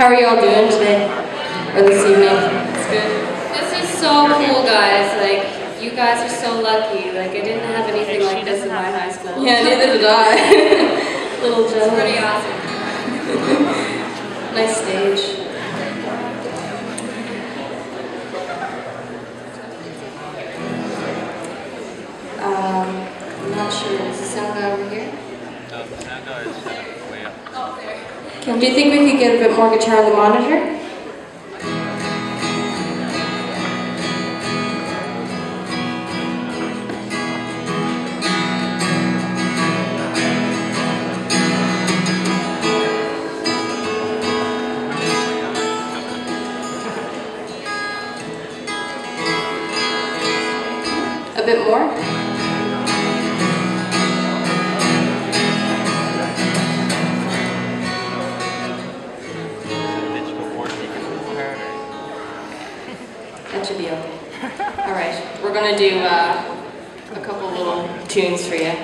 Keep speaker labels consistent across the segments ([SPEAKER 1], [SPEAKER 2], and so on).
[SPEAKER 1] How are you all doing today? Or this evening?
[SPEAKER 2] It's good. This is so cool, guys. Like, you guys are so lucky. Like, I didn't have anything like this in my high school.
[SPEAKER 1] Yeah, neither did I. Little jealous.
[SPEAKER 2] It's pretty awesome.
[SPEAKER 1] Nice stage. I'm not sure. Is the sound guy over here?
[SPEAKER 3] No, the sound guy is way up.
[SPEAKER 2] Oh, there.
[SPEAKER 1] Do you think we could get a bit more guitar on the monitor? A bit more? That should be okay. All right, we're gonna do a couple little tunes for you.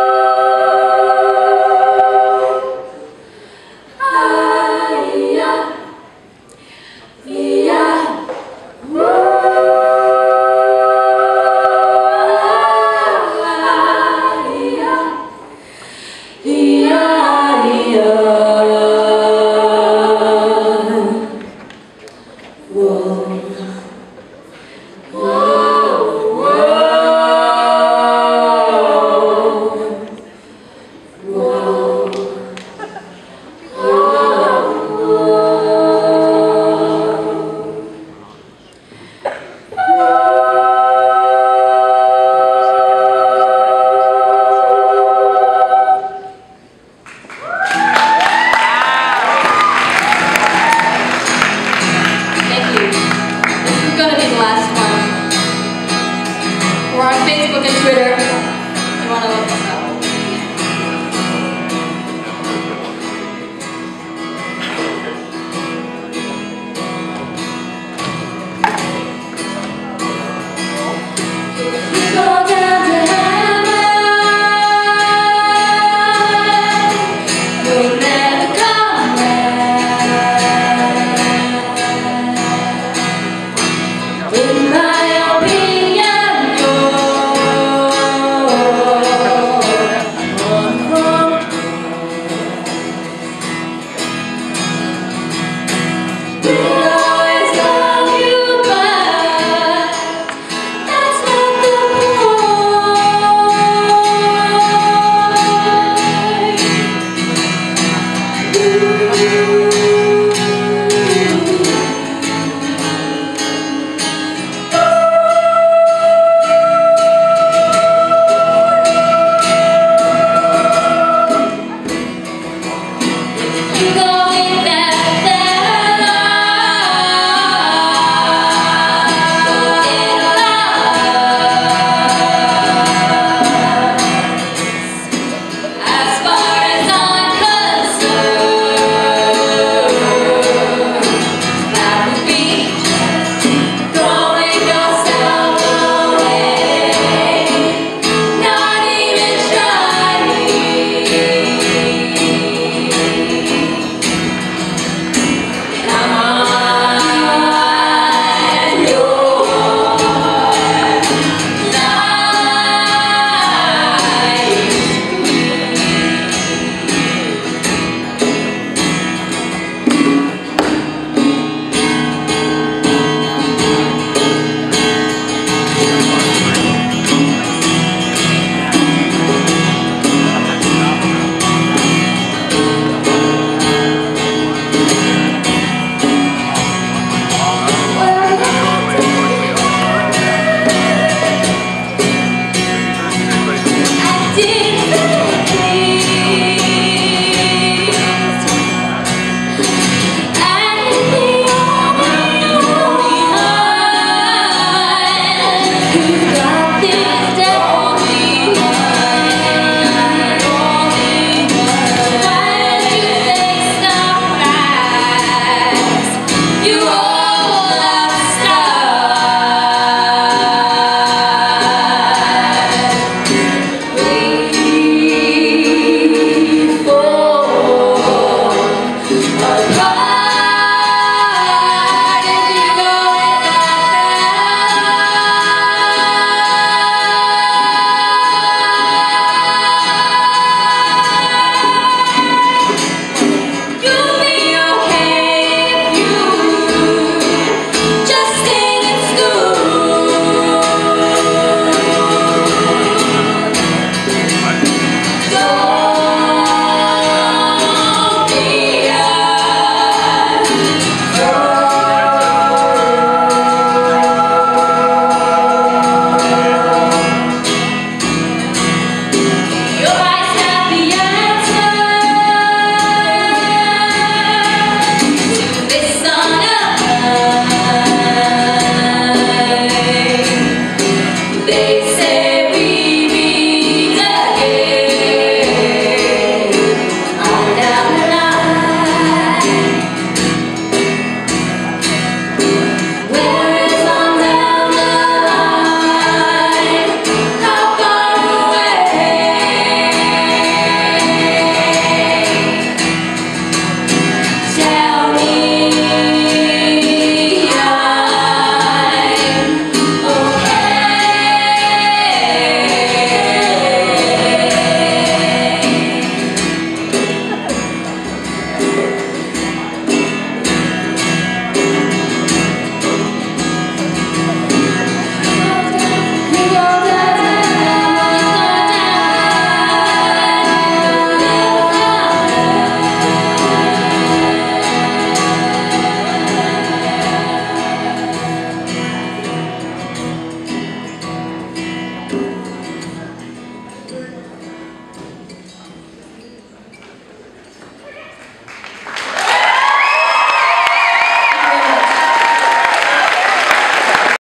[SPEAKER 4] Yeah.